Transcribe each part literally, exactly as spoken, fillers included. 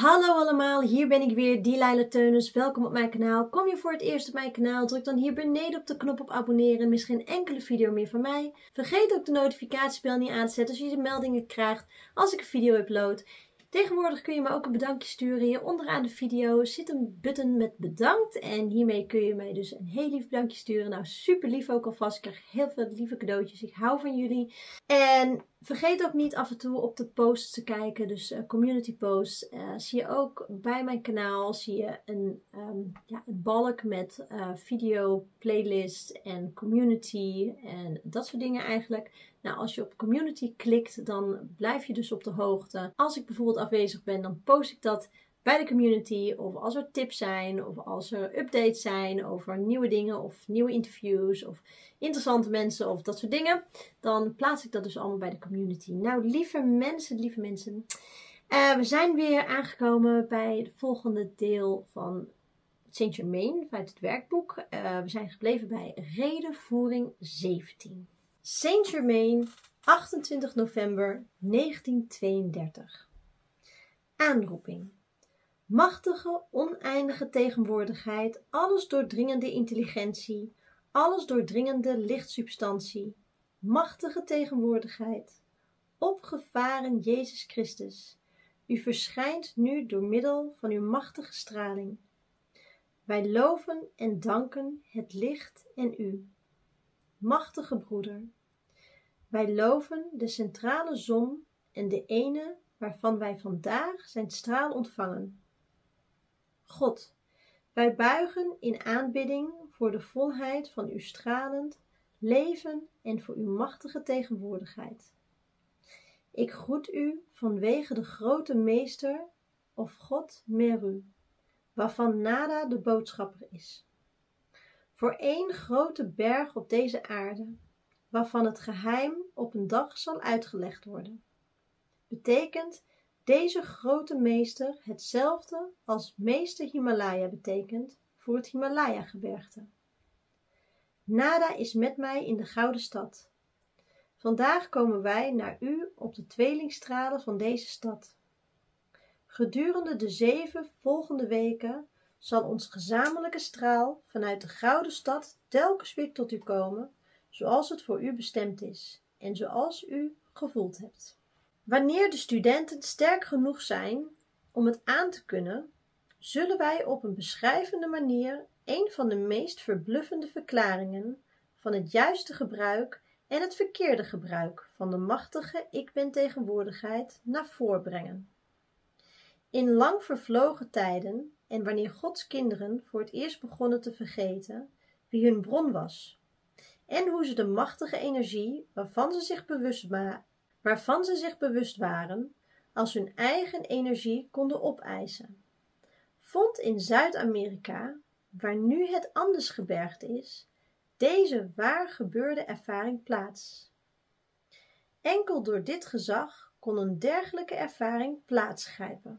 Hallo allemaal, hier ben ik weer, Delilah Teunis. Welkom op mijn kanaal. Kom je voor het eerst op mijn kanaal, druk dan hier beneden op de knop op abonneren. Mis geen enkele video meer van mij. Vergeet ook de notificatiebel niet aan te zetten, zodat je de meldingen krijgt als ik een video upload. Tegenwoordig kun je me ook een bedankje sturen. Hier onderaan de video zit een button met bedankt. En hiermee kun je mij dus een heel lief bedankje sturen. Nou, super lief ook alvast. Ik krijg heel veel lieve cadeautjes. Ik hou van jullie. En vergeet ook niet af en toe op de posts te kijken. Dus uh, community posts. Uh, zie je ook bij mijn kanaal zie je een, um, ja, een balk met uh, video, playlist en community. En dat soort dingen eigenlijk. Nou, als je op community klikt, dan blijf je dus op de hoogte. Als ik bijvoorbeeld afwezig ben, dan post ik dat bij de community. Of als er tips zijn, of als er updates zijn over nieuwe dingen, of nieuwe interviews, of interessante mensen, of dat soort dingen. Dan plaats ik dat dus allemaal bij de community. Nou, lieve mensen, lieve mensen. Uh, we zijn weer aangekomen bij het volgende deel van Saint Germain, uit het werkboek. Uh, we zijn gebleven bij redevoering zeventien. Saint Germain, achtentwintig november negentien tweeëndertig. Aanroeping. Machtige, oneindige tegenwoordigheid, alles doordringende intelligentie, alles doordringende lichtsubstantie, machtige tegenwoordigheid, opgevaren Jezus Christus, u verschijnt nu door middel van uw machtige straling. Wij loven en danken het licht en u. Machtige broeder, wij loven de centrale zon en de ene waarvan wij vandaag zijn straal ontvangen. God, wij buigen in aanbidding voor de volheid van uw stralend leven en voor uw machtige tegenwoordigheid. Ik groet u vanwege de grote meester of God Meru, waarvan Nada de boodschapper is. Voor één grote berg op deze aarde, waarvan het geheim op een dag zal uitgelegd worden, betekent deze grote meester hetzelfde als meester Himalaya betekent voor het Himalaya-gebergte. Nada is met mij in de Gouden Stad. Vandaag komen wij naar u op de tweelingstralen van deze stad. Gedurende de zeven volgende weken zal ons gezamenlijke straal vanuit de Gouden Stad telkens weer tot u komen, zoals het voor u bestemd is en zoals u gevoeld hebt. Wanneer de studenten sterk genoeg zijn om het aan te kunnen, zullen wij op een beschrijvende manier een van de meest verbluffende verklaringen van het juiste gebruik en het verkeerde gebruik van de machtige ik-ben-tegenwoordigheid naar voren brengen. In lang vervlogen tijden en wanneer Gods kinderen voor het eerst begonnen te vergeten wie hun bron was en hoe ze de machtige energie waarvan ze zich bewust, wa- waarvan ze zich bewust waren als hun eigen energie konden opeisen, vond in Zuid-Amerika, waar nu het Andesgebergte is, deze waar gebeurde ervaring plaats. Enkel door dit gezag kon een dergelijke ervaring plaatsgrijpen.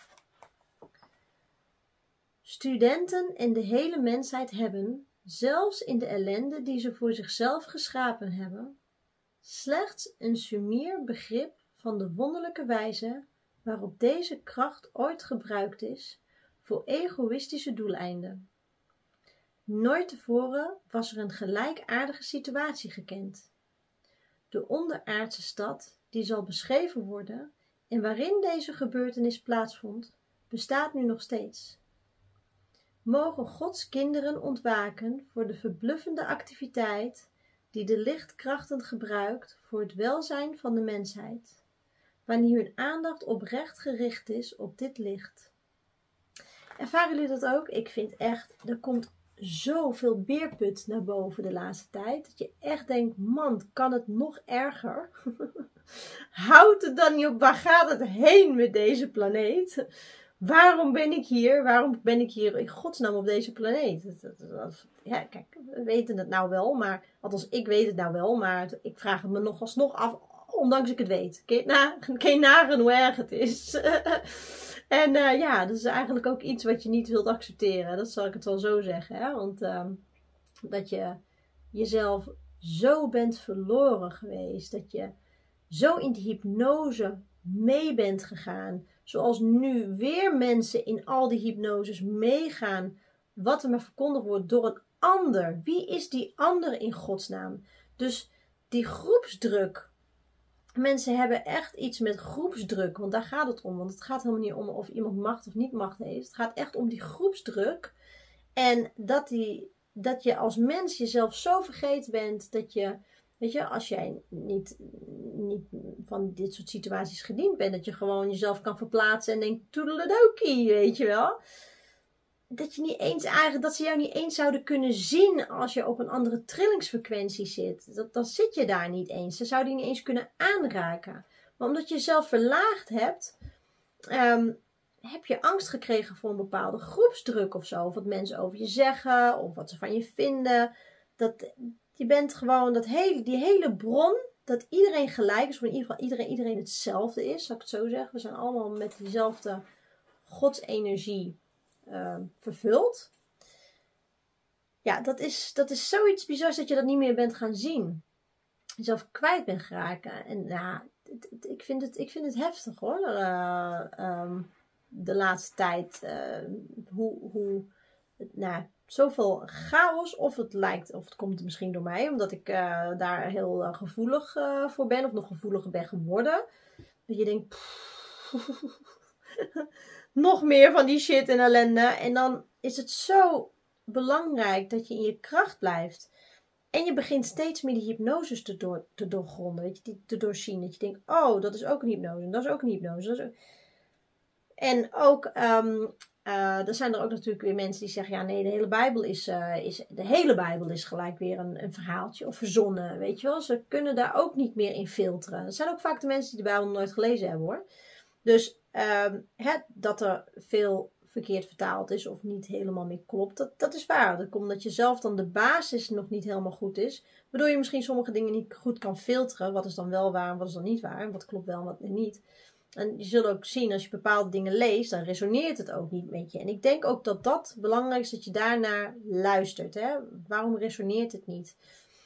Studenten en de hele mensheid hebben, zelfs in de ellende die ze voor zichzelf geschapen hebben, slechts een sumier begrip van de wonderlijke wijze waarop deze kracht ooit gebruikt is voor egoïstische doeleinden. Nooit tevoren was er een gelijkaardige situatie gekend. De onderaardse stad, die zal beschreven worden en waarin deze gebeurtenis plaatsvond, bestaat nu nog steeds. Mogen Gods kinderen ontwaken voor de verbluffende activiteit die de lichtkrachten gebruikt voor het welzijn van de mensheid, wanneer hun aandacht oprecht gericht is op dit licht. Ervaren jullie dat ook? Ik vind echt, er komt zoveel beerput naar boven de laatste tijd, dat je echt denkt, man, kan het nog erger? Houdt het dan niet op, waar gaat het heen met deze planeet? Waarom ben ik hier? Waarom ben ik hier in godsnaam op deze planeet? Dat, dat, dat, ja, kijk, we weten het nou wel, maar althans ik weet het nou wel, maar ik vraag het me nog alsnog af, ondanks ik het weet. Kun je, na, kun je nagaan hoe erg het is? En uh, ja, dat is eigenlijk ook iets wat je niet wilt accepteren. Dat zal ik het wel zo zeggen. Hè? Want uh, dat je jezelf zo bent verloren geweest. Dat je zo in de hypnose mee bent gegaan. zoals nu weer mensen in al die hypnoses meegaan, wat er maar verkondigd wordt door een ander. Wie is die ander in godsnaam? Dus die groepsdruk. Mensen hebben echt iets met groepsdruk, want daar gaat het om. Want het gaat helemaal niet om of iemand macht of niet macht heeft. Het gaat echt om die groepsdruk. En dat, die, dat je als mens jezelf zo vergeten bent dat je, weet je, als jij niet, niet van dit soort situaties gediend bent, dat je gewoon jezelf kan verplaatsen en denkt, toedeledokie, weet je wel. Dat je niet eens eigenlijk, dat ze jou niet eens zouden kunnen zien als je op een andere trillingsfrequentie zit. Dat, dan zit je daar niet eens. Ze zouden je niet eens kunnen aanraken. Maar omdat je jezelf verlaagd hebt, um, heb je angst gekregen voor een bepaalde groepsdruk of zo. Of wat mensen over je zeggen, of wat ze van je vinden. Dat, je bent gewoon, dat hele, die hele bron, dat iedereen gelijk is, of in ieder geval iedereen, iedereen hetzelfde is, zal ik het zo zeggen. We zijn allemaal met diezelfde godsenergie Uh, vervuld. Ja, dat is, dat is zoiets bizars dat je dat niet meer bent gaan zien. Jezelf kwijt bent geraken. En ja, het, het, ik, vind het, ik vind het heftig hoor. Uh, um, de laatste tijd. Uh, hoe, hoe nou, zoveel chaos. Of het lijkt, of het komt misschien door mij. Omdat ik uh, daar heel uh, gevoelig uh, voor ben. Of nog gevoeliger ben geworden. Dat je denkt... nog meer van die shit en ellende. En dan is het zo belangrijk dat je in je kracht blijft. En je begint steeds meer die hypnoses te, door, te doorgronden. Weet je, die te doorzien. Dat je denkt, oh, dat is ook een hypnose. En dat is ook een hypnose. Dat is ook... En ook, um, uh, er zijn er ook natuurlijk weer mensen die zeggen, ja nee, de hele Bijbel is, uh, is, de hele Bijbel is gelijk weer een, een verhaaltje of verzonnen. Weet je wel, ze kunnen daar ook niet meer in filteren. Dat zijn ook vaak de mensen die de Bijbel nooit gelezen hebben hoor. Dus um, het, dat er veel verkeerd vertaald is of niet helemaal meer klopt, dat, dat is waar. Dat komt omdat je zelf dan de basis nog niet helemaal goed is. Waardoor je misschien sommige dingen niet goed kan filteren. Wat is dan wel waar en wat is dan niet waar. En wat klopt wel en wat niet. En je zult ook zien, als je bepaalde dingen leest, dan resoneert het ook niet met je. En ik denk ook dat dat belangrijk is, dat je daarnaar luistert. Hè? Waarom resoneert het niet?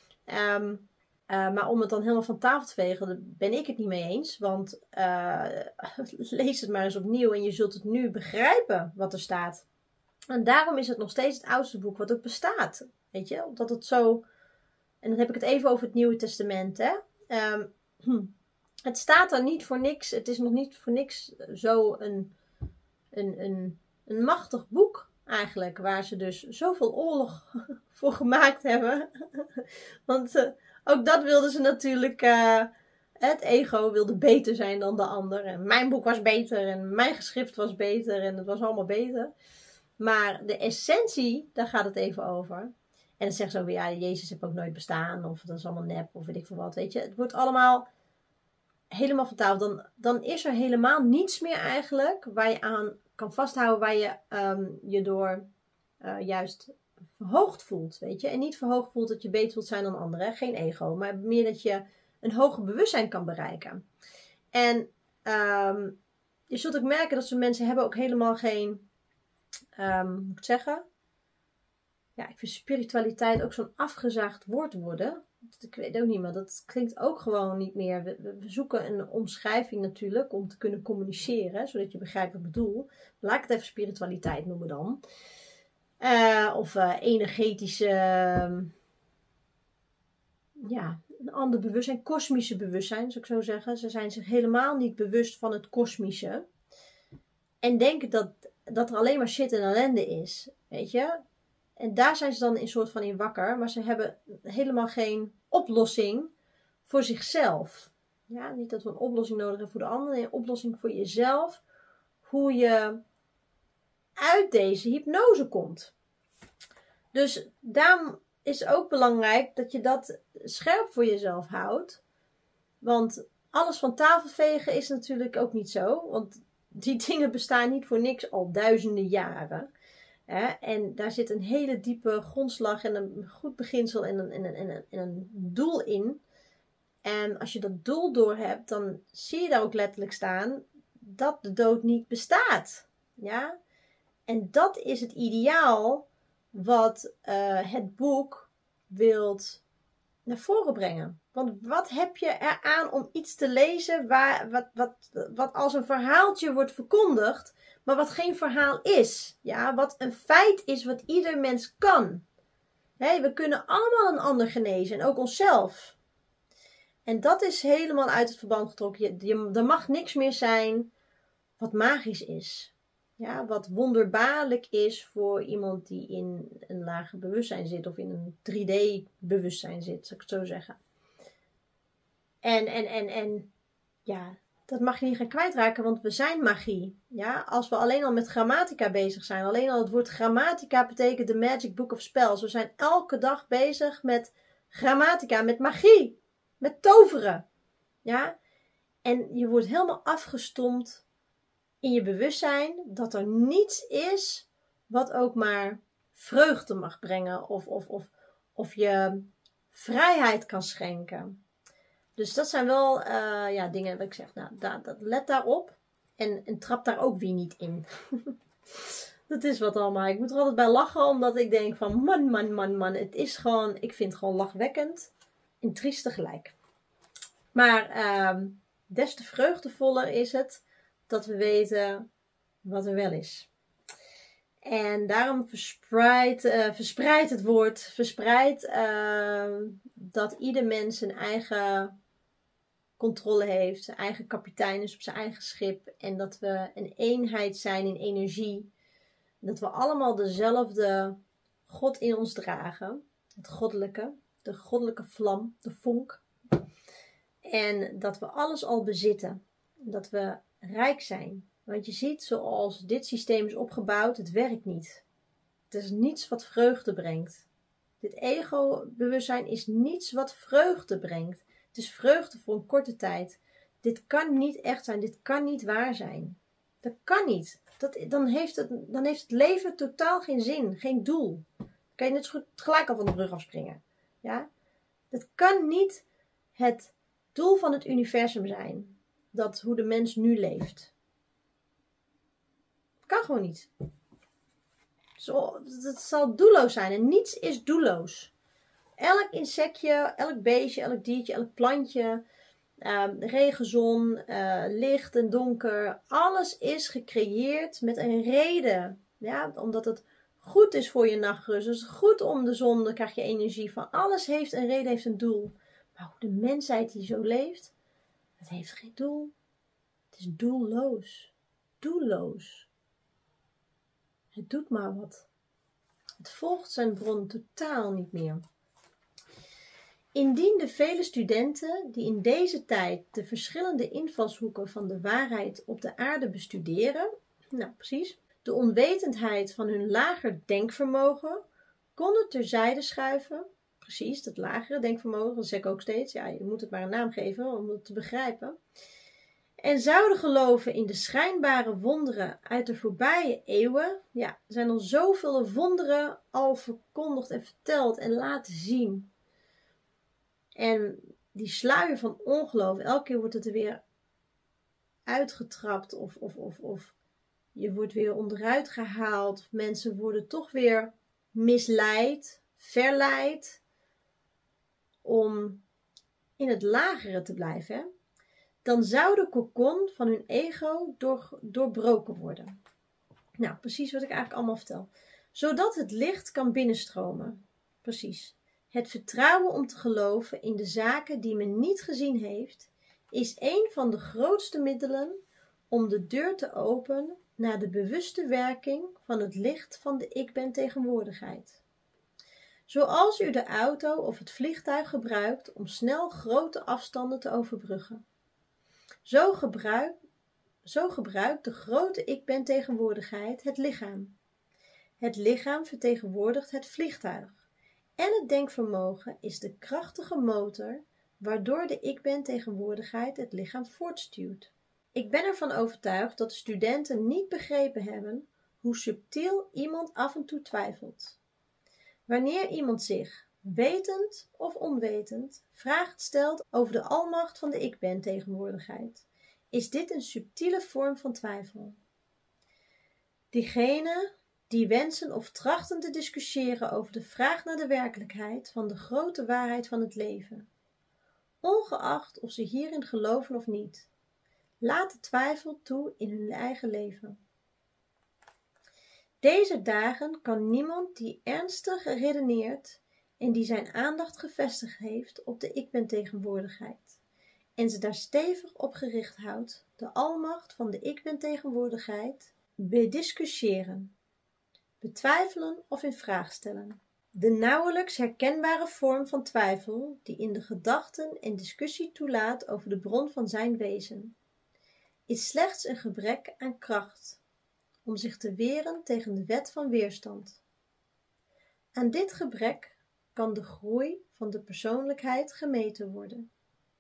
Um, Uh, maar om het dan helemaal van tafel te vegen, daar ben ik het niet mee eens. Want uh, lees het maar eens opnieuw en je zult het nu begrijpen wat er staat. En daarom is het nog steeds het oudste boek wat ook bestaat. Weet je, omdat het zo... En dan heb ik het even over het Nieuwe Testament. Hè? Um, hm. Het staat er niet voor niks. Het is nog niet voor niks zo een, een, een, een machtig boek eigenlijk. Waar ze dus zoveel oorlog voor gemaakt hebben. Want... Uh, Ook dat wilden ze natuurlijk, uh, het ego wilde beter zijn dan de ander. En mijn boek was beter en mijn geschrift was beter en het was allemaal beter. Maar de essentie, daar gaat het even over. En dan zeggen ze ook weer, ja, Jezus heeft ook nooit bestaan of dat is allemaal nep of weet ik veel wat. Weet je, het wordt allemaal helemaal vertaald. Dan, dan is er helemaal niets meer eigenlijk waar je aan kan vasthouden, waar je um, je door uh, juist... verhoogd voelt, weet je. En niet verhoogd voelt dat je beter wilt zijn dan anderen. Geen ego. Maar meer dat je een hoger bewustzijn kan bereiken. En um, je zult ook merken dat sommige mensen hebben ook helemaal geen... Um, hoe moet ik het zeggen? Ja, ik vind spiritualiteit ook zo'n afgezaagd woord worden. Ik weet ook niet, maar dat klinkt ook gewoon niet meer. We, we, we zoeken een omschrijving natuurlijk om te kunnen communiceren. Zodat je begrijpt wat ik bedoel. Laat ik het even spiritualiteit noemen dan. Uh, of uh, energetische, uh, ja, een ander bewustzijn, kosmische bewustzijn, zou ik zo zeggen. Ze zijn zich helemaal niet bewust van het kosmische. En denken dat, dat er alleen maar shit en ellende is, weet je. En daar zijn ze dan een soort van in wakker, maar ze hebben helemaal geen oplossing voor zichzelf. Ja, niet dat we een oplossing nodig hebben voor de ander, nee, een oplossing voor jezelf. Hoe je... uit deze hypnose komt. Dus daarom is het ook belangrijk dat je dat scherp voor jezelf houdt. Want alles van tafel vegen is natuurlijk ook niet zo. Want die dingen bestaan niet voor niks al duizenden jaren. Hè? En daar zit een hele diepe grondslag en een goed beginsel en een, en een, en een, en een doel in. En als je dat doel door hebt, dan zie je daar ook letterlijk staan dat de dood niet bestaat. Ja? En dat is het ideaal wat uh, het boek wilt, naar voren brengen. Want wat heb je eraan om iets te lezen waar, wat, wat, wat als een verhaaltje wordt verkondigd, maar wat geen verhaal is. Ja, wat een feit is wat ieder mens kan. Hey, we kunnen allemaal een ander genezen en ook onszelf. En dat is helemaal uit het verband getrokken. Je, je, er mag niks meer zijn wat magisch is. Ja, wat wonderbaarlijk is voor iemand die in een lager bewustzijn zit. Of in een drie D bewustzijn zit, zou ik het zo zeggen. En, en, en, en ja, dat mag je niet gaan kwijtraken, want we zijn magie. Ja, als we alleen al met grammatica bezig zijn. Alleen al het woord grammatica betekent the magic book of spells. We zijn elke dag bezig met grammatica, met magie. Met toveren. Ja, en je wordt helemaal afgestompt in je bewustzijn dat er niets is wat ook maar vreugde mag brengen of, of, of, of je vrijheid kan schenken. Dus dat zijn wel uh, ja, dingen wat ik zeg, nou, da, da, let daarop en, en trap daar ook weer niet in. Dat is wat allemaal. Ik moet er altijd bij lachen, omdat ik denk van man, man, man, man. Het is gewoon, ik vind het gewoon lachwekkend en triest tegelijk. Maar uh, des te vreugdevoller is het dat we weten wat er wel is. En daarom verspreidt, uh, verspreidt het woord, verspreidt uh, dat ieder mens zijn eigen controle heeft, zijn eigen kapitein is op zijn eigen schip. En dat we een eenheid zijn in energie. Dat we allemaal dezelfde God in ons dragen. Het goddelijke, de goddelijke vlam, de vonk. En dat we alles al bezitten. Dat we rijk zijn. Want je ziet, zoals dit systeem is opgebouwd, het werkt niet. Het is niets wat vreugde brengt. Dit ego-bewustzijn is niets wat vreugde brengt. Het is vreugde voor een korte tijd. Dit kan niet echt zijn. Dit kan niet waar zijn. Dat kan niet. Dat, dan, heeft het, dan heeft het leven totaal geen zin, geen doel. Dan kan je net zo goed gelijk al van de brug afspringen. Ja? Dat kan niet het doel van het universum zijn. Dat hoe de mens nu leeft. Kan gewoon niet. Zo, het zal doelloos zijn. En niets is doelloos. Elk insectje, elk beestje, elk diertje, elk plantje, uh, regenzon, uh, licht en donker. Alles is gecreëerd met een reden. Ja, omdat het goed is voor je nachtrust. Dus goed om de zon, dan krijg je energie van. Alles heeft een reden, heeft een doel. Maar hoe de mensheid die zo leeft, het heeft geen doel. Het is doelloos. Doelloos. Het doet maar wat. Het volgt zijn bron totaal niet meer. Indien de vele studenten die in deze tijd de verschillende invalshoeken van de waarheid op de aarde bestuderen, nou precies, de onwetendheid van hun lager denkvermogen konden terzijde schuiven, precies, dat lagere denkvermogen, dat zeg ik ook steeds, ja, je moet het maar een naam geven om het te begrijpen, en zouden geloven in de schijnbare wonderen uit de voorbije eeuwen, ja, er zijn al zoveel wonderen al verkondigd en verteld en laten zien. En die sluier van ongeloof, elke keer wordt het er weer uitgetrapt of, of, of, of je wordt weer onderuit gehaald. Of mensen worden toch weer misleid, verleid om in het lagere te blijven. Hè? Dan zou de kokon van hun ego door, doorbroken worden. Nou, precies wat ik eigenlijk allemaal vertel. Zodat het licht kan binnenstromen. Precies. Het vertrouwen om te geloven in de zaken die men niet gezien heeft, is een van de grootste middelen om de deur te openen naar de bewuste werking van het licht van de ik ben tegenwoordigheid. Zoals u de auto of het vliegtuig gebruikt om snel grote afstanden te overbruggen. Zo gebruikt, zo gebruikt de grote ik ben tegenwoordigheid het lichaam. Het lichaam vertegenwoordigt het vliegtuig. En het denkvermogen is de krachtige motor waardoor de ik ben tegenwoordigheid het lichaam voortstuwt. Ik ben ervan overtuigd dat de studenten niet begrepen hebben hoe subtiel iemand af en toe twijfelt. Wanneer iemand zich, wetend of onwetend, vragen stelt over de almacht van de ik ben tegenwoordigheid, is dit een subtiele vorm van twijfel. Diegene die wensen of trachten te discussiëren over de vraag naar de werkelijkheid van de grote waarheid van het leven, ongeacht of ze hierin geloven of niet. Laat de twijfel toe in hun eigen leven. Deze dagen kan niemand die ernstig redeneert en die zijn aandacht gevestigd heeft op de ik-ben-tegenwoordigheid en ze daar stevig op gericht houdt, de almacht van de ik-ben-tegenwoordigheid, bediscussiëren, betwijfelen of in vraag stellen. De nauwelijks herkenbare vorm van twijfel die in de gedachten en discussie toelaat over de bron van zijn wezen, is slechts een gebrek aan kracht om zich te weren tegen de wet van weerstand. Aan dit gebrek kan de groei van de persoonlijkheid gemeten worden.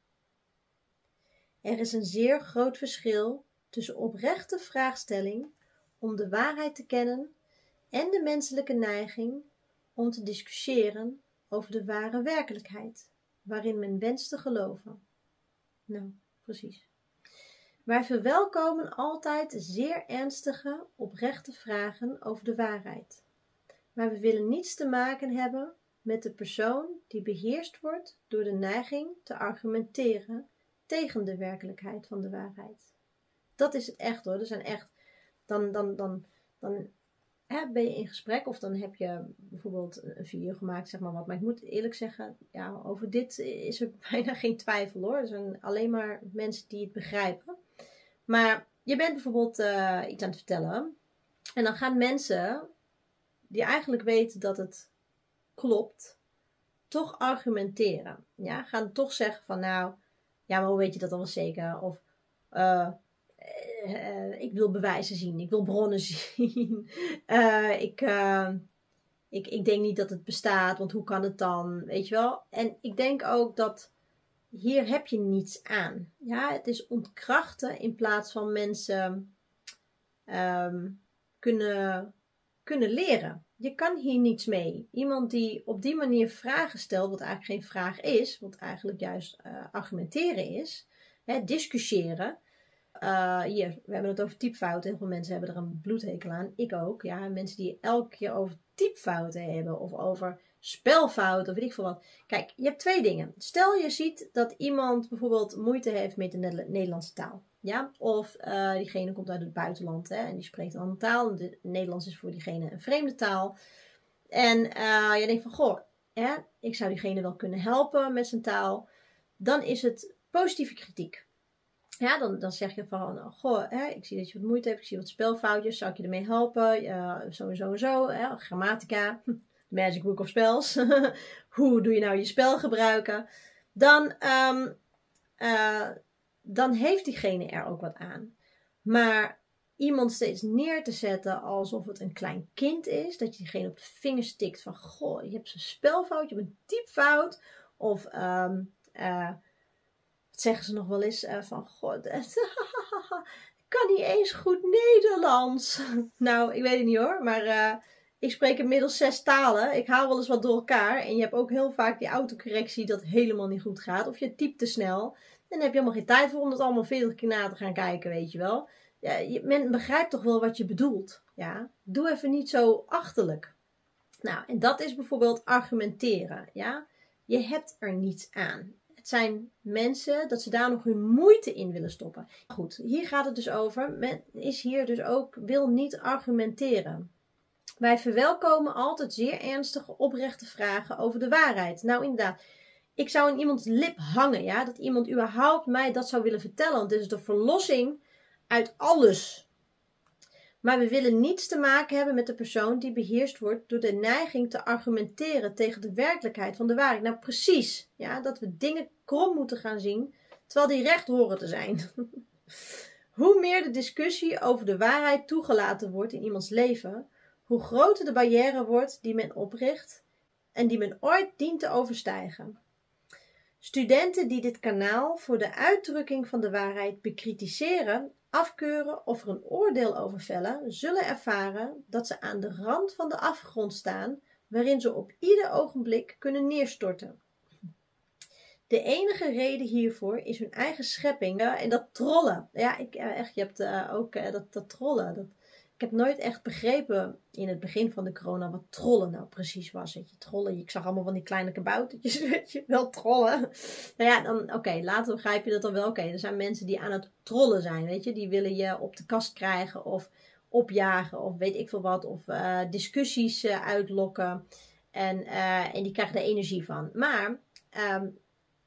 Er is een zeer groot verschil tussen oprechte vraagstelling om de waarheid te kennen en de menselijke neiging om te discussiëren over de ware werkelijkheid, waarin men wenst te geloven. Nou, precies. Wij verwelkomen altijd zeer ernstige, oprechte vragen over de waarheid. Maar we willen niets te maken hebben met de persoon die beheerst wordt door de neiging te argumenteren tegen de werkelijkheid van de waarheid. Dat is het echt hoor. Er zijn echt, dan, dan, dan, dan hè, ben je in gesprek of dan heb je bijvoorbeeld een video gemaakt, zeg maar wat. Maar ik moet eerlijk zeggen, ja, over dit is er bijna geen twijfel hoor. Er zijn alleen maar mensen die het begrijpen. Maar je bent bijvoorbeeld uh, iets aan het vertellen en dan gaan mensen die eigenlijk weten dat het klopt, toch argumenteren. Ja, gaan toch zeggen van nou, ja, maar hoe weet je dat dan wel zeker? Of uh, uh, ik wil bewijzen zien, ik wil bronnen zien. uh, ik, uh, ik, ik denk niet dat het bestaat, want hoe kan het dan? Weet je wel? En ik denk ook dat hier heb je niets aan. Ja, het is ontkrachten in plaats van mensen um, kunnen, kunnen leren. Je kan hier niets mee. Iemand die op die manier vragen stelt, wat eigenlijk geen vraag is, wat eigenlijk juist uh, argumenteren is, hè, discussiëren. Uh, hier, we hebben het over typfouten. Heel veel mensen hebben er een bloedhekel aan. Ik ook. Ja, mensen die elke keer over typfouten hebben of over spelfouten of weet ik veel wat. Kijk, je hebt twee dingen. Stel je ziet dat iemand bijvoorbeeld moeite heeft met de Nederlandse taal. Ja? Of uh, diegene komt uit het buitenland hè, en die spreekt een andere taal. Het Nederlands is voor diegene een vreemde taal. En uh, je denkt van, goh, hè, ik zou diegene wel kunnen helpen met zijn taal. Dan is het positieve kritiek. Ja, dan, dan zeg je van, goh, hè, ik zie dat je wat moeite hebt, ik zie wat spelfoutjes, zou ik je ermee helpen? Uh, zo en zo en zo, hè, grammatica, Magic Book of Spells. Hoe doe je nou je spel gebruiken? Dan, um, uh, dan heeft diegene er ook wat aan. Maar iemand steeds neer te zetten alsof het een klein kind is, dat je diegene op de vingers tikt van, goh, je hebt zo'n spelfout, je hebt een typfout, of um, uh, zeggen ze nog wel eens uh, van, god, ik kan niet eens goed Nederlands. Nou, ik weet het niet hoor, maar uh, ik spreek inmiddels zes talen. Ik haal wel eens wat door elkaar. En je hebt ook heel vaak die autocorrectie dat helemaal niet goed gaat. Of je typt te snel. En dan heb je helemaal geen tijd voor om dat allemaal veertig keer na te gaan kijken, weet je wel. Ja, je, men begrijpt toch wel wat je bedoelt. Ja? Doe even niet zo achterlijk. Nou, en dat is bijvoorbeeld argumenteren. Ja? Je hebt er niets aan. Het zijn mensen dat ze daar nog hun moeite in willen stoppen. Goed, hier gaat het dus over. Men is hier dus ook, wil niet argumenteren. Wij verwelkomen altijd zeer ernstige, oprechte vragen over de waarheid. Nou inderdaad, ik zou in iemands lip hangen, ja, dat iemand überhaupt mij dat zou willen vertellen. Want dit is de verlossing uit alles. Maar we willen niets te maken hebben met de persoon die beheerst wordt door de neiging te argumenteren tegen de werkelijkheid van de waarheid. Nou precies, ja, dat we dingen krom moeten gaan zien, terwijl die recht horen te zijn. Hoe meer de discussie over de waarheid toegelaten wordt in iemands leven, hoe groter de barrière wordt die men opricht en die men ooit dient te overstijgen. Studenten die dit kanaal voor de uitdrukking van de waarheid bekritiseren, afkeuren of er een oordeel over vellen, zullen ervaren dat ze aan de rand van de afgrond staan, waarin ze op ieder ogenblik kunnen neerstorten. De enige reden hiervoor is hun eigen schepping. Ja, en dat trollen. Ja, ik, echt, je hebt uh, ook uh, dat, dat trollen. Dat, Ik heb nooit echt begrepen in het begin van de corona wat trollen nou precies was. Weet je, trollen, ik zag allemaal van die kleine kaboutertjes, weet je, wel trollen. Nou ja, dan oké, okay, later begrijp je dat dan wel. Oké, okay, er zijn mensen die aan het trollen zijn, weet je. Die willen je op de kast krijgen of opjagen of weet ik veel wat. Of uh, discussies uh, uitlokken. En, uh, en die krijgen er energie van. Maar um,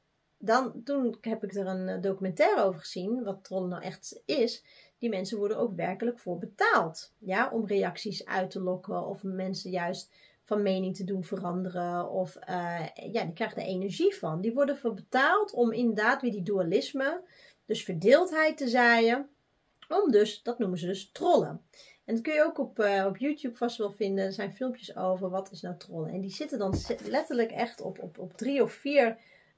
dan, toen heb ik er een documentaire over gezien, wat trollen nou echt is. Die mensen worden ook werkelijk voor betaald. Ja, om reacties uit te lokken of mensen juist van mening te doen veranderen. Of uh, ja, die krijgen er energie van. Die worden voor betaald om inderdaad weer die dualisme, dus verdeeldheid te zaaien. Om dus, dat noemen ze dus trollen. En dat kun je ook op, uh, op YouTube vast wel vinden. Er zijn filmpjes over wat is nou trollen. En die zitten dan letterlijk echt op, op, op drie of vier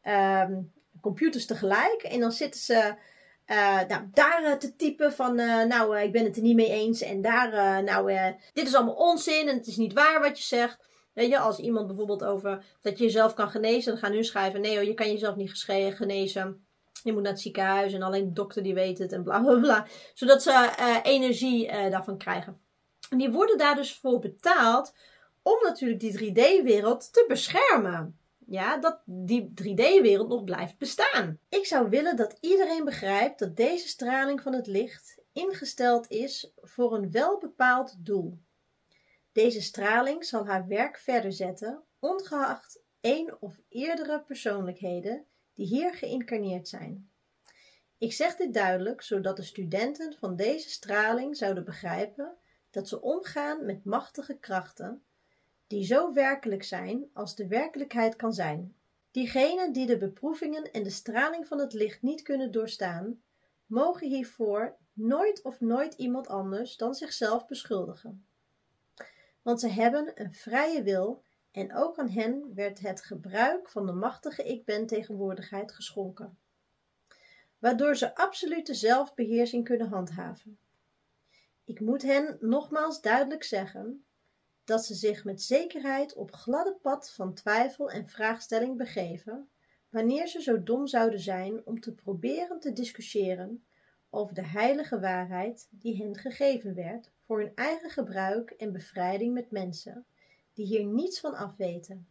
um, computers tegelijk. En dan zitten ze uh, nou, daar uh, te typen van uh, nou uh, ik ben het er niet mee eens. En daar uh, nou uh, dit is allemaal onzin en het is niet waar wat je zegt. Weet je, als iemand bijvoorbeeld over dat je jezelf kan genezen. Dan gaan hun schrijven nee hoor, je kan jezelf niet genezen. Je moet naar het ziekenhuis en alleen de dokter die weet het en bla bla bla. Zodat ze uh, energie uh, daarvan krijgen. En die worden daar dus voor betaald om natuurlijk die drie D-wereld te beschermen. Ja, dat die drie D-wereld nog blijft bestaan. Ik zou willen dat iedereen begrijpt dat deze straling van het licht ingesteld is voor een welbepaald doel. Deze straling zal haar werk verder zetten, ongeacht één of eerdere persoonlijkheden die hier geïncarneerd zijn. Ik zeg dit duidelijk, zodat de studenten van deze straling zouden begrijpen dat ze omgaan met machtige krachten, die zo werkelijk zijn als de werkelijkheid kan zijn. Diegenen die de beproevingen en de straling van het licht niet kunnen doorstaan, mogen hiervoor nooit of nooit iemand anders dan zichzelf beschuldigen. Want ze hebben een vrije wil en ook aan hen werd het gebruik van de machtige ik-ben-tegenwoordigheid geschonken, waardoor ze absolute zelfbeheersing kunnen handhaven. Ik moet hen nogmaals duidelijk zeggen dat ze zich met zekerheid op gladde pad van twijfel en vraagstelling begeven, wanneer ze zo dom zouden zijn om te proberen te discussiëren over de heilige waarheid die hen gegeven werd voor hun eigen gebruik en bevrijding met mensen die hier niets van afweten.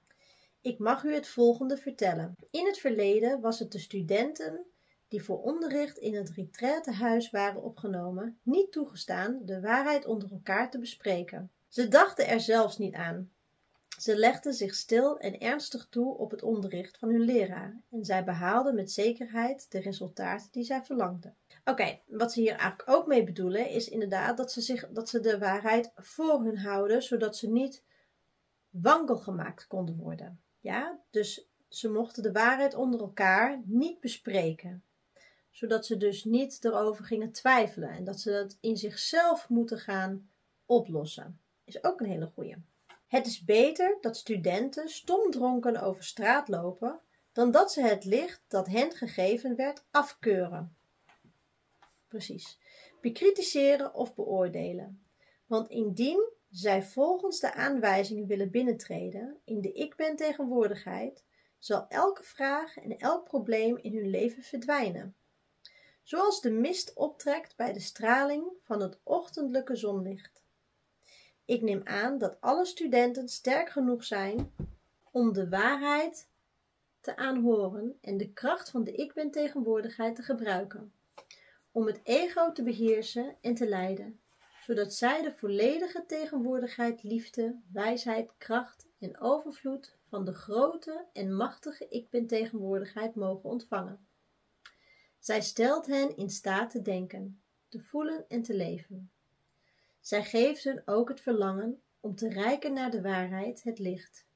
Ik mag u het volgende vertellen. In het verleden was het de studenten die voor onderricht in het retraitehuis waren opgenomen, niet toegestaan de waarheid onder elkaar te bespreken. Ze dachten er zelfs niet aan. Ze legden zich stil en ernstig toe op het onderricht van hun leraar en zij behaalden met zekerheid de resultaten die zij verlangden. Oké, okay, wat ze hier eigenlijk ook mee bedoelen is inderdaad dat ze, zich, dat ze de waarheid voor hun houden, zodat ze niet wankel gemaakt konden worden. Ja, dus ze mochten de waarheid onder elkaar niet bespreken, zodat ze dus niet erover gingen twijfelen en dat ze dat in zichzelf moeten gaan oplossen. Is ook een hele goeie. Het is beter dat studenten stomdronken over straat lopen, dan dat ze het licht dat hen gegeven werd afkeuren. Precies. Bekritiseren of beoordelen. Want indien zij volgens de aanwijzingen willen binnentreden in de ik-ben-tegenwoordigheid, zal elke vraag en elk probleem in hun leven verdwijnen. Zoals de mist optrekt bij de straling van het ochtendelijke zonlicht. Ik neem aan dat alle studenten sterk genoeg zijn om de waarheid te aanhoren en de kracht van de ik-ben-tegenwoordigheid te gebruiken, om het ego te beheersen en te leiden, zodat zij de volledige tegenwoordigheid, liefde, wijsheid, kracht en overvloed van de grote en machtige ik-ben-tegenwoordigheid mogen ontvangen. Zij stelt hen in staat te denken, te voelen en te leven. Zij geeft hun ook het verlangen om te reiken naar de waarheid, het licht.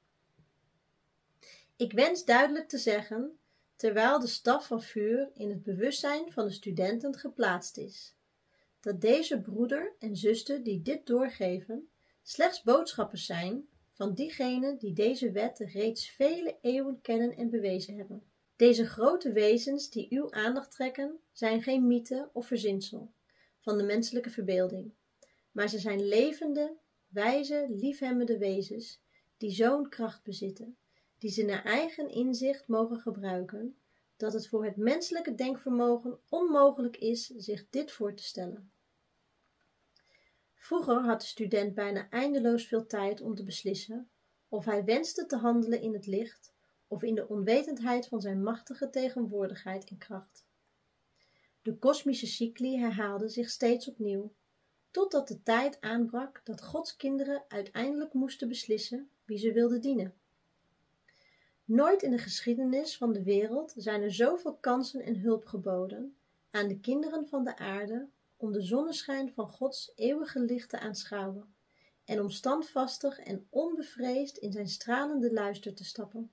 Ik wens duidelijk te zeggen, terwijl de staf van vuur in het bewustzijn van de studenten geplaatst is, dat deze broeder en zuster die dit doorgeven, slechts boodschappers zijn van diegenen die deze wet reeds vele eeuwen kennen en bewezen hebben. Deze grote wezens die uw aandacht trekken, zijn geen mythe of verzinsel van de menselijke verbeelding, maar ze zijn levende, wijze, liefhebbende wezens die zo'n kracht bezitten, die ze naar eigen inzicht mogen gebruiken, dat het voor het menselijke denkvermogen onmogelijk is zich dit voor te stellen. Vroeger had de student bijna eindeloos veel tijd om te beslissen of hij wenste te handelen in het licht of in de onwetendheid van zijn machtige tegenwoordigheid en kracht. De kosmische cycli herhaalden zich steeds opnieuw, totdat de tijd aanbrak dat Gods kinderen uiteindelijk moesten beslissen wie ze wilden dienen. Nooit in de geschiedenis van de wereld zijn er zoveel kansen en hulp geboden aan de kinderen van de aarde om de zonneschijn van Gods eeuwige licht te aanschouwen en om standvastig en onbevreesd in zijn stralende luister te stappen.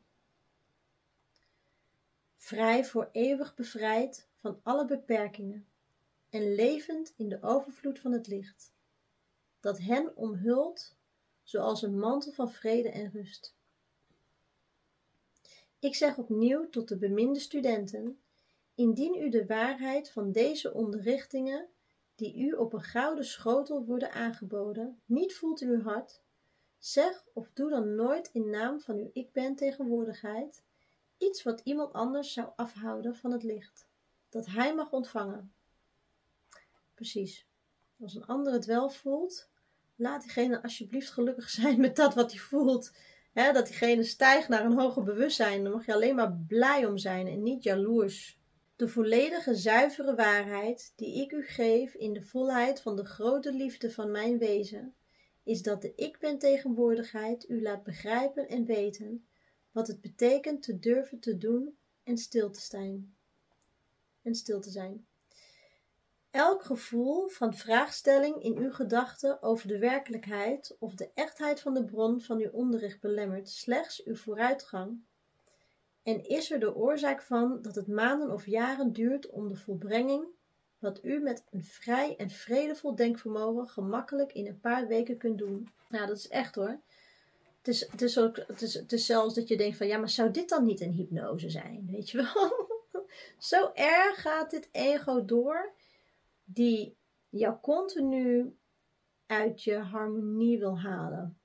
Vrij voor eeuwig bevrijd van alle beperkingen en levend in de overvloed van het licht, dat hen omhult zoals een mantel van vrede en rust. Ik zeg opnieuw tot de beminde studenten, indien u de waarheid van deze onderrichtingen, die u op een gouden schotel worden aangeboden, niet voelt in uw hart, zeg of doe dan nooit in naam van uw ik ben tegenwoordigheid iets wat iemand anders zou afhouden van het licht, dat hij mag ontvangen. Precies. Als een ander het wel voelt, laat diegene alsjeblieft gelukkig zijn met dat wat hij voelt. He, dat diegene stijgt naar een hoger bewustzijn, daar mag je alleen maar blij om zijn en niet jaloers. De volledige zuivere waarheid die ik u geef in de volheid van de grote liefde van mijn wezen, is dat de ik ben tegenwoordigheid u laat begrijpen en weten wat het betekent te durven te doen en stil te zijn. En stil te zijn. Elk gevoel van vraagstelling in uw gedachten over de werkelijkheid of de echtheid van de bron van uw onderricht belemmert slechts uw vooruitgang en is er de oorzaak van dat het maanden of jaren duurt om de volbrenging, wat u met een vrij en vredevol denkvermogen gemakkelijk in een paar weken kunt doen. Nou, dat is echt hoor. Het is, het is, ook, het is, het is zelfs dat je denkt van, ja, maar zou dit dan niet een hypnose zijn? Weet je wel? Zo erg gaat dit ego door, die jou continu uit je harmonie wil halen.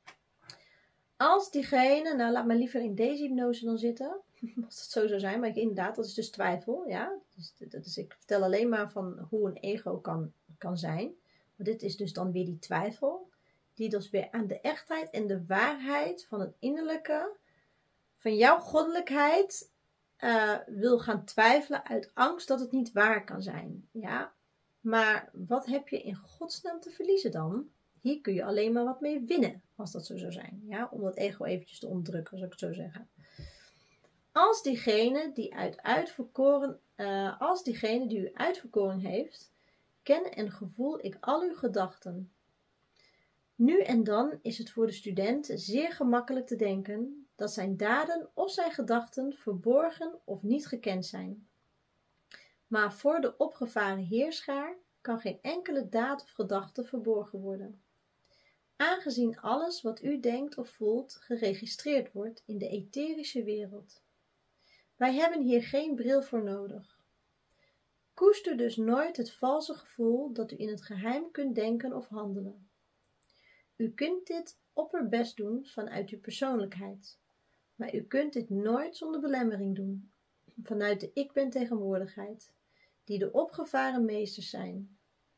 Als diegene, nou laat maar liever in deze hypnose dan zitten, als het zo zou zijn, maar ik, inderdaad, dat is dus twijfel, ja. Dus, dat is, ik vertel alleen maar van hoe een ego kan, kan zijn. Maar dit is dus dan weer die twijfel, die dus weer aan de echtheid en de waarheid van het innerlijke, van jouw goddelijkheid, uh, wil gaan twijfelen uit angst dat het niet waar kan zijn, ja. Maar wat heb je in godsnaam te verliezen dan? Hier kun je alleen maar wat mee winnen, als dat zo zou zijn. Ja? Om dat ego eventjes te onderdrukken, zou ik het zo zeggen. Als diegene die, uit uitverkoren, uh, als diegene die u uitverkoren heeft, ken en gevoel ik al uw gedachten. Nu en dan is het voor de student zeer gemakkelijk te denken dat zijn daden of zijn gedachten verborgen of niet gekend zijn. Maar voor de opgevaren heerschaar kan geen enkele daad of gedachte verborgen worden. Aangezien alles wat u denkt of voelt geregistreerd wordt in de etherische wereld. Wij hebben hier geen bril voor nodig. Koester dus nooit het valse gevoel dat u in het geheim kunt denken of handelen. U kunt dit opperbest doen vanuit uw persoonlijkheid, maar u kunt dit nooit zonder belemmering doen, vanuit de ik ben tegenwoordigheid, die de opgevaren meesters zijn.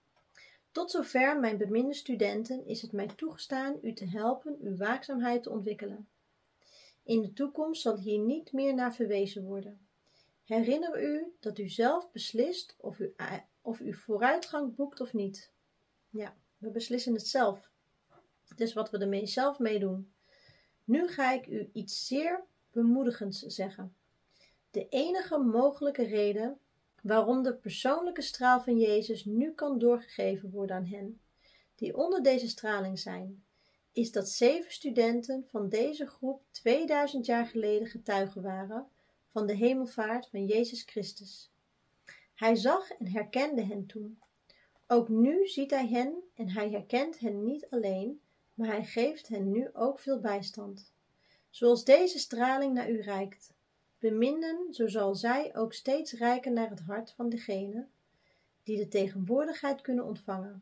Tot zover, mijn beminde studenten, is het mij toegestaan u te helpen uw waakzaamheid te ontwikkelen. In de toekomst zal hier niet meer naar verwezen worden. Herinner u dat u zelf beslist of u, of u vooruitgang boekt of niet. Ja, we beslissen het zelf. Het is wat we ermee zelf mee doen. Nu ga ik u iets zeer bemoedigends zeggen. De enige mogelijke reden waarom de persoonlijke straal van Jezus nu kan doorgegeven worden aan hen, die onder deze straling zijn, is dat zeven studenten van deze groep tweeduizend jaar geleden getuigen waren van de hemelvaart van Jezus Christus. Hij zag en herkende hen toen. Ook nu ziet hij hen en hij herkent hen niet alleen, maar hij geeft hen nu ook veel bijstand. Zoals deze straling naar u reikt. Beminden, zo zal zij ook steeds reiken naar het hart van degene die de tegenwoordigheid kunnen ontvangen.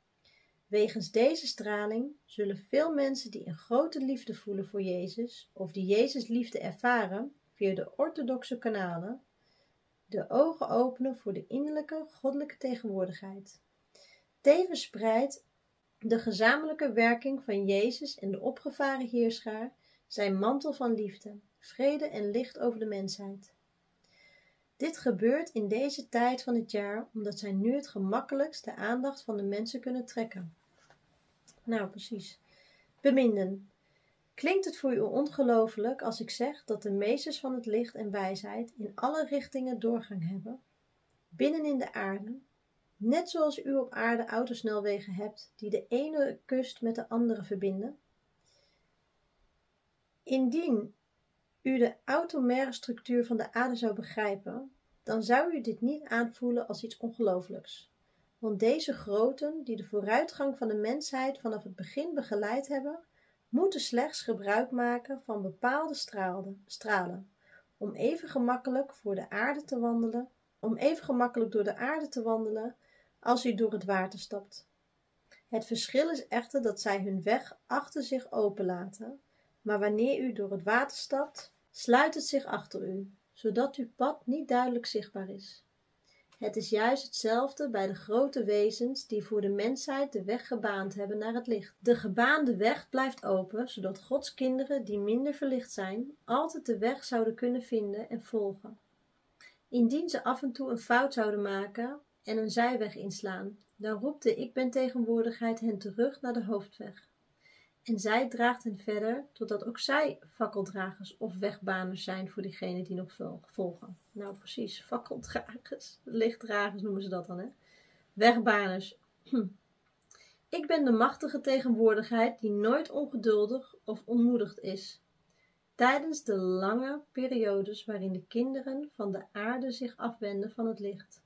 Wegens deze straling zullen veel mensen die een grote liefde voelen voor Jezus, of die Jezus liefde ervaren via de orthodoxe kanalen, de ogen openen voor de innerlijke goddelijke tegenwoordigheid. Tevens spreidt De gezamenlijke werking van Jezus en de opgevaren heerschaar zijn mantel van liefde, vrede en licht over de mensheid. Dit gebeurt in deze tijd van het jaar omdat zij nu het gemakkelijkst de aandacht van de mensen kunnen trekken. Nou, precies. Beminden. Klinkt het voor u ongelooflijk als ik zeg dat de meesters van het licht en wijsheid in alle richtingen doorgang hebben, binnen in de aarde, net zoals u op aarde autosnelwegen hebt die de ene kust met de andere verbinden? Indien u de atomaire structuur van de aarde zou begrijpen, dan zou u dit niet aanvoelen als iets ongelooflijks. Want deze groten, die de vooruitgang van de mensheid vanaf het begin begeleid hebben, moeten slechts gebruik maken van bepaalde stralen, stralen om even gemakkelijk voor de aarde te wandelen, om even gemakkelijk door de aarde te wandelen als u door het water stapt. Het verschil is echter dat zij hun weg achter zich openlaten, maar wanneer u door het water stapt, sluit het zich achter u, zodat uw pad niet duidelijk zichtbaar is. Het is juist hetzelfde bij de grote wezens die voor de mensheid de weg gebaand hebben naar het licht. De gebaande weg blijft open, zodat Gods kinderen die minder verlicht zijn, altijd de weg zouden kunnen vinden en volgen. Indien ze af en toe een fout zouden maken en een zijweg inslaan, dan roept de ik ben tegenwoordigheid hen terug naar de hoofdweg. En zij draagt hen verder, totdat ook zij fakkeldragers of wegbaners zijn voor diegenen die nog volgen. Nou precies, fakkeldragers, lichtdragers noemen ze dat dan, hè. Wegbaners. Hm. Ik ben de machtige tegenwoordigheid die nooit ongeduldig of ontmoedigd is. Tijdens de lange periodes waarin de kinderen van de aarde zich afwenden van het licht.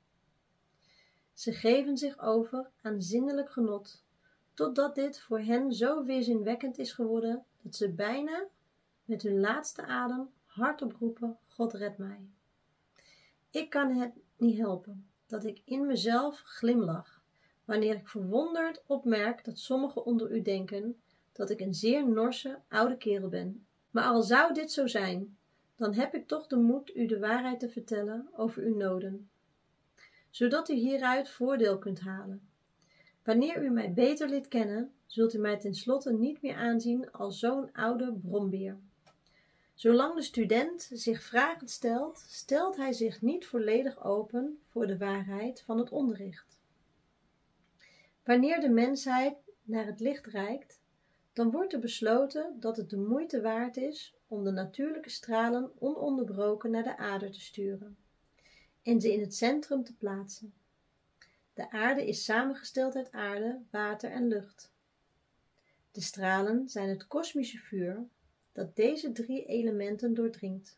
Ze geven zich over aan zinnelijk genot, totdat dit voor hen zo weerzinwekkend is geworden, dat ze bijna met hun laatste adem hardop roepen, God red mij. Ik kan het niet helpen, dat ik in mezelf glimlach, wanneer ik verwonderd opmerk dat sommigen onder u denken, dat ik een zeer norse, oude kerel ben. Maar al zou dit zo zijn, dan heb ik toch de moed u de waarheid te vertellen over uw noden, zodat u hieruit voordeel kunt halen. Wanneer u mij beter leert kennen, zult u mij tenslotte niet meer aanzien als zo'n oude brombeer. Zolang de student zich vragen stelt, stelt hij zich niet volledig open voor de waarheid van het onderricht. Wanneer de mensheid naar het licht reikt, dan wordt er besloten dat het de moeite waard is om de natuurlijke stralen ononderbroken naar de aarde te sturen en ze in het centrum te plaatsen. De aarde is samengesteld uit aarde, water en lucht. De stralen zijn het kosmische vuur dat deze drie elementen doordringt.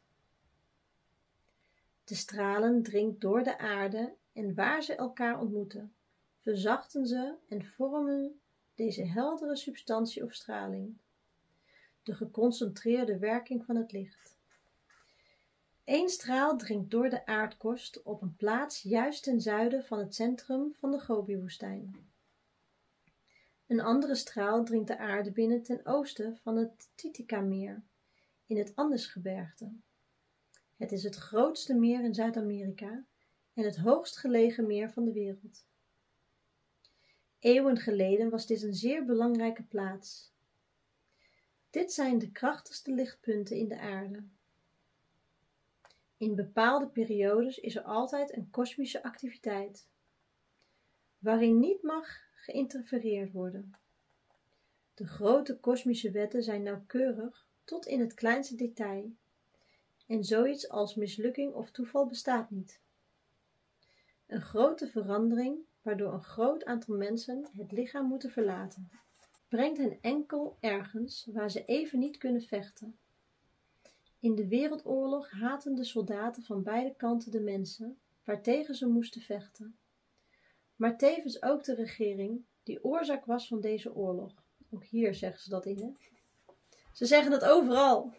De stralen dringt door de aarde en waar ze elkaar ontmoeten, verzachten ze en vormen deze heldere substantie of straling, de geconcentreerde werking van het licht. Eén straal dringt door de aardkorst op een plaats juist ten zuiden van het centrum van de Gobi-woestijn. Een andere straal dringt de aarde binnen ten oosten van het Titicameer, in het Andesgebergte. Het is het grootste meer in Zuid-Amerika en het hoogst gelegen meer van de wereld. Eeuwen geleden was dit een zeer belangrijke plaats. Dit zijn de krachtigste lichtpunten in de aarde. In bepaalde periodes is er altijd een kosmische activiteit, waarin niet mag geïnterfereerd worden. De grote kosmische wetten zijn nauwkeurig tot in het kleinste detail, en zoiets als mislukking of toeval bestaat niet. Een grote verandering, waardoor een groot aantal mensen het lichaam moeten verlaten, brengt hen enkel ergens waar ze even niet kunnen vechten. In de wereldoorlog haatten de soldaten van beide kanten de mensen waartegen ze moesten vechten, maar tevens ook de regering die oorzaak was van deze oorlog. Ook hier zeggen ze dat in, hè? Ze zeggen het overal.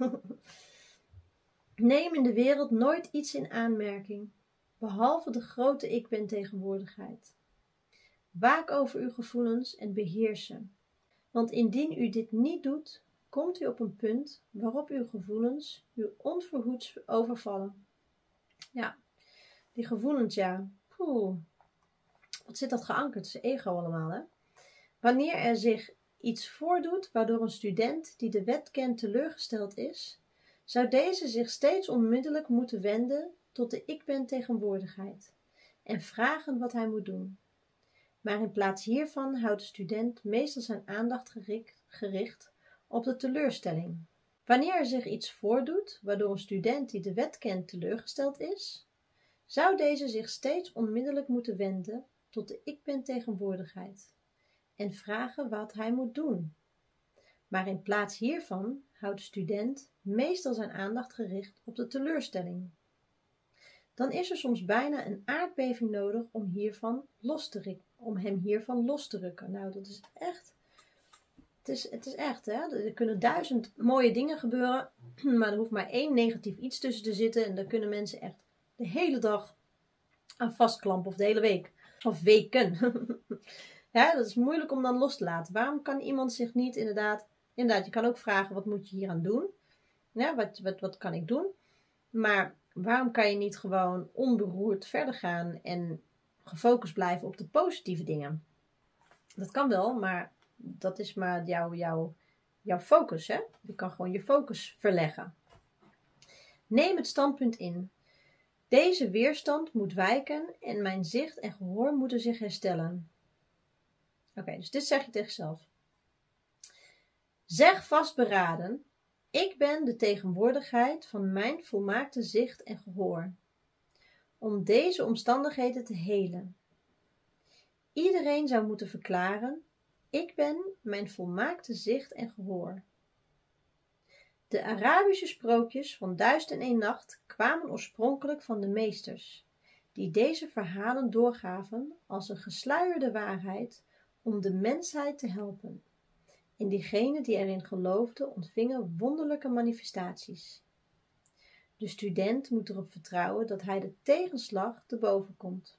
Neem in de wereld nooit iets in aanmerking, behalve de grote ik ben tegenwoordigheid. Waak over uw gevoelens en beheers ze. Want indien u dit niet doet, komt u op een punt waarop uw gevoelens u onverhoeds overvallen. Ja, die gevoelens, ja. Poeh. Wat zit dat geankerd? Het is ego allemaal, hè? Wanneer er zich iets voordoet waardoor een student die de wet kent teleurgesteld is, zou deze zich steeds onmiddellijk moeten wenden tot de ik-ben-tegenwoordigheid en vragen wat hij moet doen. Maar in plaats hiervan houdt de student meestal zijn aandacht gericht op de teleurstelling. Wanneer er zich iets voordoet waardoor een student die de wet kent teleurgesteld is, zou deze zich steeds onmiddellijk moeten wenden tot de ik-ben-tegenwoordigheid en vragen wat hij moet doen. Maar in plaats hiervan houdt de student meestal zijn aandacht gericht op de teleurstelling. Dan is er soms bijna een aardbeving nodig om, hiervan los te rukken, om hem hiervan los te rukken. Nou, dat is echt... Het is, het is echt, hè. Er kunnen duizend mooie dingen gebeuren, maar er hoeft maar één negatief iets tussen te zitten en daar kunnen mensen echt de hele dag aan vastklampen, of de hele week, of weken. Ja, dat is moeilijk om dan los te laten. Waarom kan iemand zich niet inderdaad... Inderdaad, je kan ook vragen, wat moet je hier aan doen? Ja, wat, wat, wat kan ik doen? Maar waarom kan je niet gewoon onberoerd verder gaan en gefocust blijven op de positieve dingen? Dat kan wel, maar dat is maar jouw, jouw, jouw focus, hè? Je kan gewoon je focus verleggen. Neem het standpunt in. Deze weerstand moet wijken en mijn zicht en gehoor moeten zich herstellen. Oké, okay, dus dit zeg je tegen jezelf. Zeg vastberaden, ik ben de tegenwoordigheid van mijn volmaakte zicht en gehoor, om deze omstandigheden te helen. Iedereen zou moeten verklaren, ik ben mijn volmaakte zicht en gehoor. De Arabische sprookjes van Duizend en één Nacht kwamen oorspronkelijk van de meesters, die deze verhalen doorgaven als een gesluierde waarheid om de mensheid te helpen. En diegenen die erin geloofden ontvingen wonderlijke manifestaties. De student moet erop vertrouwen dat hij de tegenslag te boven komt,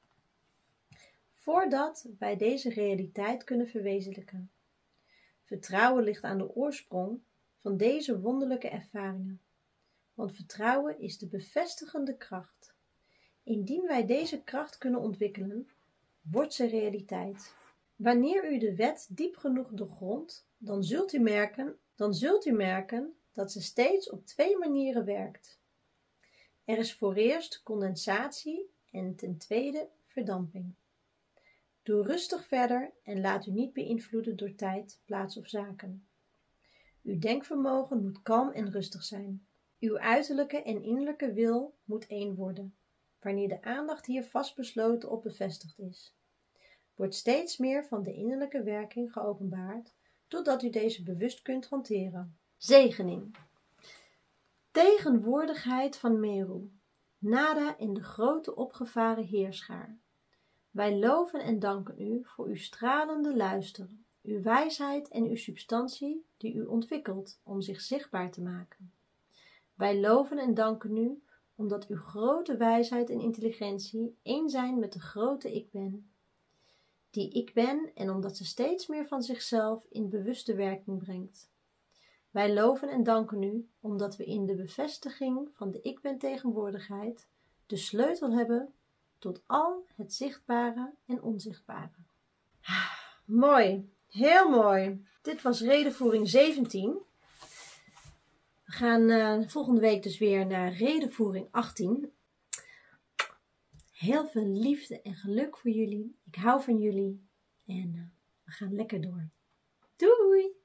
voordat wij deze realiteit kunnen verwezenlijken. Vertrouwen ligt aan de oorsprong van deze wonderlijke ervaringen, want vertrouwen is de bevestigende kracht. Indien wij deze kracht kunnen ontwikkelen, wordt ze realiteit. Wanneer u de wet diep genoeg doorgrondt, dan zult u merken, dan zult u merken dat ze steeds op twee manieren werkt. Er is voor eerst condensatie en ten tweede verdamping. Doe rustig verder en laat u niet beïnvloeden door tijd, plaats of zaken. Uw denkvermogen moet kalm en rustig zijn. Uw uiterlijke en innerlijke wil moet één worden, wanneer de aandacht hier vastbesloten op bevestigd is. Wordt steeds meer van de innerlijke werking geopenbaard, totdat u deze bewust kunt hanteren. Zegening. Tegenwoordigheid van Meru, Nada in de grote opgevaren heerschaar. Wij loven en danken u voor uw stralende luister, uw wijsheid en uw substantie die u ontwikkelt om zich zichtbaar te maken. Wij loven en danken u omdat uw grote wijsheid en intelligentie één zijn met de grote ik ben. Die ik ben en omdat ze steeds meer van zichzelf in bewuste werking brengt. Wij loven en danken u omdat we in de bevestiging van de ik ben tegenwoordigheid de sleutel hebben tot al het zichtbare en onzichtbare. Ah, mooi, heel mooi. Dit was redenvoering zeventien. We gaan uh, volgende week dus weer naar redenvoering achttien. Heel veel liefde en geluk voor jullie. Ik hou van jullie en uh, we gaan lekker door. Doei!